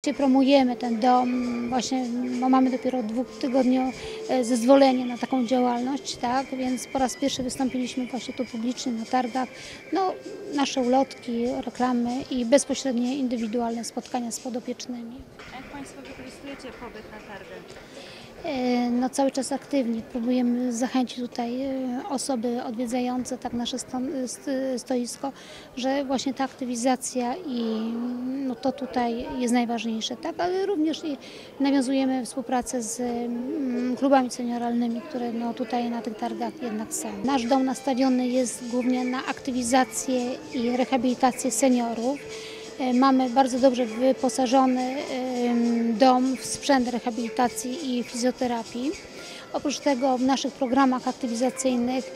Promujemy ten dom, właśnie bo mamy dopiero 2-tygodniowe zezwolenie na taką działalność, tak? Więc po raz pierwszy wystąpiliśmy właśnie tu publicznie na targach. No, nasze ulotki, reklamy i bezpośrednie indywidualne spotkania z podopiecznymi. A jak Państwo wykorzystujecie pobyt na targach? No, cały czas aktywnie próbujemy zachęcić tutaj osoby odwiedzające tak nasze stoisko, że właśnie ta aktywizacja i no, to tutaj jest najważniejsze, tak? Ale również i nawiązujemy współpracę z klubami senioralnymi, które no, tutaj na tych targach jednak są. Nasz dom nastawiony jest głównie na aktywizację i rehabilitację seniorów. Mamy bardzo dobrze wyposażony dom w sprzęt rehabilitacji i fizjoterapii. Oprócz tego w naszych programach aktywizacyjnych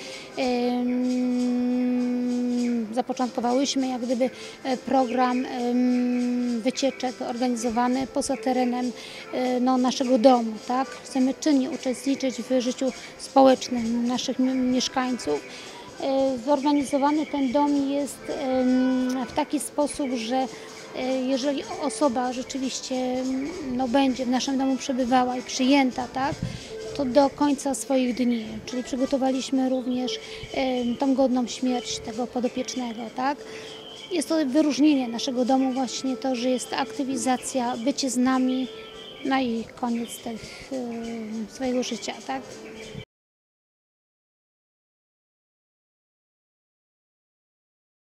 zapoczątkowałyśmy jak gdyby program wycieczek organizowany poza terenem no, naszego domu. Tak? Chcemy czynnie uczestniczyć w życiu społecznym naszych mieszkańców. Zorganizowany ten dom jest w taki sposób, że jeżeli osoba rzeczywiście no, będzie w naszym domu przebywała i przyjęta, tak, to do końca swoich dni, czyli przygotowaliśmy również tą godną śmierć tego podopiecznego. Tak. Jest to wyróżnienie naszego domu właśnie to, że jest aktywizacja, bycie z nami, no i koniec swojego życia. Tak.